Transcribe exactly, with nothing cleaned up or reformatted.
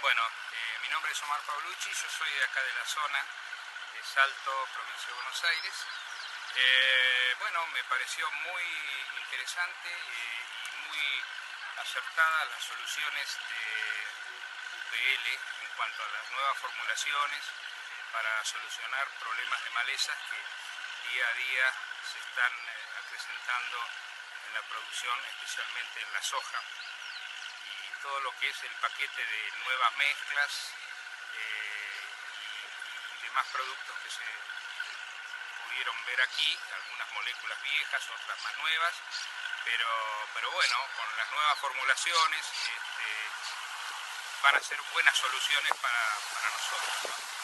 Bueno, eh, mi nombre es Omar Paulucci, yo soy de acá de la zona de Salto, provincia de Buenos Aires. Eh, bueno, me pareció muy interesante eh, y muy acertadas las soluciones de U P L en cuanto a las nuevas formulaciones para solucionar problemas de malezas que día a día se están eh, acrecentando en la producción, especialmente en la soja. Todo lo que es el paquete de nuevas mezclas eh, y, y demás productos que se pudieron ver aquí, algunas moléculas viejas, otras más nuevas, pero, pero bueno, con las nuevas formulaciones este, van a ser buenas soluciones para, para nosotros, ¿no?